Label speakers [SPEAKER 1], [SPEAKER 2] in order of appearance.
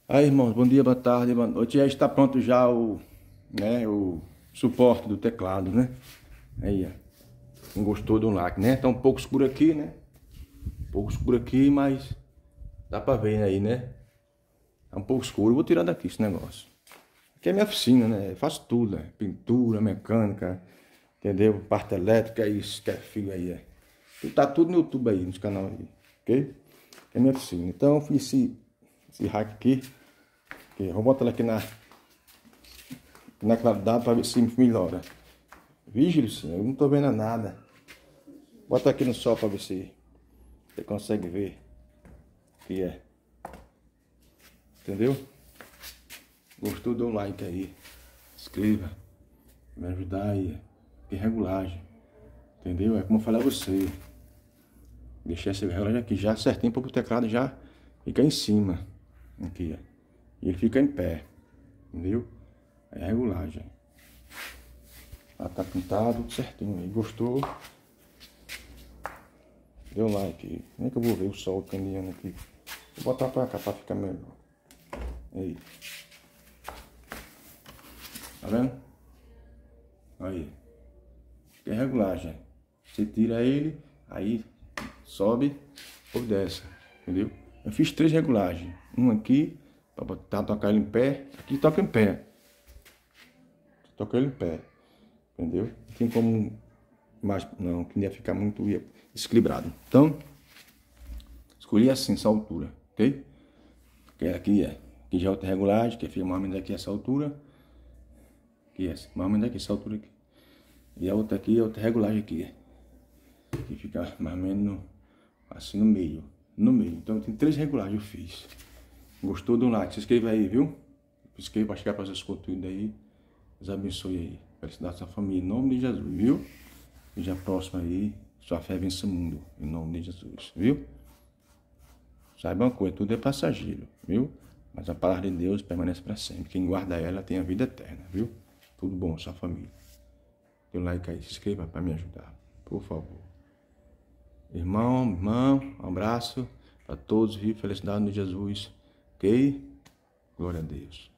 [SPEAKER 1] Aí, irmãos, bom dia, boa tarde, boa noite. Já está pronto já o suporte do teclado, né? Aí, ó. Quem gostou do like, né? Tá um pouco escuro aqui, né? Um pouco escuro aqui, mas dá pra ver aí, né? Tá um pouco escuro. Vou tirar daqui esse negócio. Aqui é minha oficina, né? Eu faço tudo, né? Pintura, mecânica, entendeu? Parte elétrica, isso que é fio aí, é. E tá tudo no YouTube aí, nos canais aí, ok? É minha oficina. Então eu fiz esse hack aqui. Vou botar ele aqui na claridade para ver se melhora. Vigílio, sim, eu não tô vendo nada. Bota aqui no sol para ver se você consegue ver o que é. Entendeu? Gostou? Dê um like aí. Inscreva. Me ajudar aí. Que regulagem. Entendeu? É como eu falei a você. Deixei essa regulagem aqui já certinho para o teclado já ficar em cima. Aqui, ó. E ele fica em pé. Entendeu? É a regulagem. Tá pintado, tudo certinho aí. Gostou? Dê um like. Como é que eu vou ver o sol caminhando aqui? Vou botar pra cá pra ficar melhor. Aí. Tá vendo? Aí. Que é regulagem. Você tira ele, aí sobe ou desce. Entendeu? Eu fiz 3 regulagens. Um aqui, pra tocar ele em pé. Aqui toca em pé. Toca ele em pé. Entendeu? Não tem como mais, não, que não ia ficar muito desequilibrado. Então, escolhi assim, essa altura, ok? Porque aqui já é outra regulagem, que fica mais ou menos aqui essa altura. Aqui essa, mais ou menos aqui, essa altura aqui. E a outra aqui é outra regulagem aqui. Que fica mais ou menos assim no meio. No meio. Então tem 3 regulagens eu fiz. Gostou do like? Se inscreva aí, viu? Se inscreva para chegar para seus conteúdos aí. Deus abençoe aí. Felicidade da sua família. Em nome de Jesus, viu? E já próximo aí. Sua fé vence o mundo. Em nome de Jesus, viu? Saiba uma coisa, tudo é passageiro, viu? Mas a palavra de Deus permanece para sempre. Quem guarda ela tem a vida eterna, viu? Tudo bom, sua família. Dê um like aí, se inscreva para me ajudar, por favor. Irmão, um abraço para todos, viu? Felicidade no Jesus, ok? Glória a Deus.